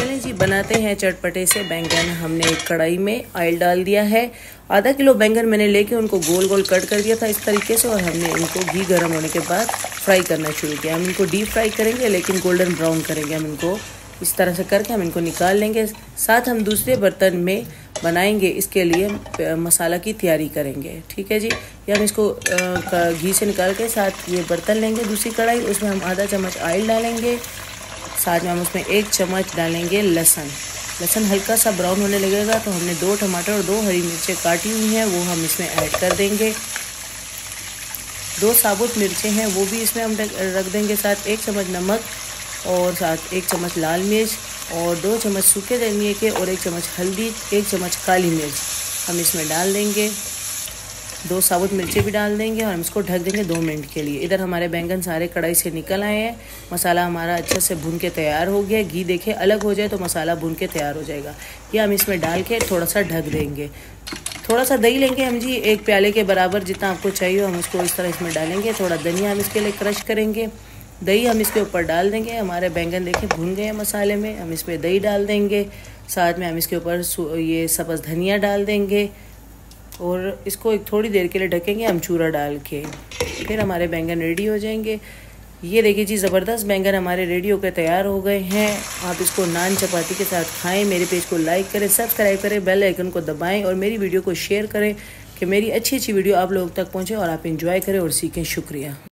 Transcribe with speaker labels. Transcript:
Speaker 1: चलें जी बनाते हैं चटपटे से बैंगन। हमने एक कढ़ाई में ऑयल डाल दिया है। आधा किलो बैंगन मैंने लेके उनको गोल गोल कट कर दिया था इस तरीके से, और हमने इनको घी गर्म होने के बाद फ्राई करना शुरू किया। हम इनको डीप फ्राई करेंगे लेकिन गोल्डन ब्राउन करेंगे। हम इनको इस तरह से करके हम इनको निकाल लेंगे। साथ हम दूसरे बर्तन में बनाएंगे, इसके लिए मसाला की तैयारी करेंगे। ठीक है जी। ये हम इसको घी से निकाल के साथ ये बर्तन लेंगे दूसरी कढ़ाई, उसमें हम आधा चम्मच ऑयल डालेंगे। साथ में हम उसमें 1 चम्मच डालेंगे लहसुन। लहसुन हल्का सा ब्राउन होने लगेगा तो हमने 2 टमाटर और 2 हरी मिर्चें काटी हुई हैं वो हम इसमें ऐड कर देंगे। 2 साबुत मिर्चें हैं वो भी इसमें हम रख देंगे। साथ 1 चम्मच नमक और साथ 1 चम्मच लाल मिर्च और 2 चम्मच सूखे धनिए के और 1 चम्मच हल्दी, 1 चम्मच काली मिर्च हम इसमें डाल देंगे। 2 साबुत मिर्चें भी डाल देंगे और हम इसको ढक देंगे 2 मिनट के लिए। इधर हमारे बैंगन सारे कढ़ाई से निकल आए हैं। मसाला हमारा अच्छे से भून के तैयार हो गया। घी देखिए अलग हो जाए तो मसाला भून के तैयार हो जाएगा। ये हम इसमें डाल के थोड़ा सा ढक देंगे। थोड़ा सा दही लेंगे हम जी, 1 प्याले के बराबर जितना आपको चाहिए हम उसको इस तरह इसमें डालेंगे। थोड़ा धनिया हम इसके लिए क्रश करेंगे। दही हम इसके ऊपर डाल देंगे। हमारे बैंगन देखिए भून गए हैं मसाले में, हम इसमें दही डाल देंगे। साथ में हम इसके ऊपर ये सब्ज़ धनिया डाल देंगे और इसको एक थोड़ी देर के लिए ढकेंगे हम चूरा डाल के। फिर हमारे बैंगन रेडी हो जाएंगे। ये देखिए जी, ज़बरदस्त बैंगन हमारे रेडी होकर तैयार हो गए हैं। आप इसको नान चपाती के साथ खाएं। मेरे पेज को लाइक करें, सब्सक्राइब करें, बेल आइकन को दबाएं और मेरी वीडियो को शेयर करें कि मेरी अच्छी वीडियो आप लोगों तक पहुंचे और आप इंजॉय करें और सीखें। शुक्रिया।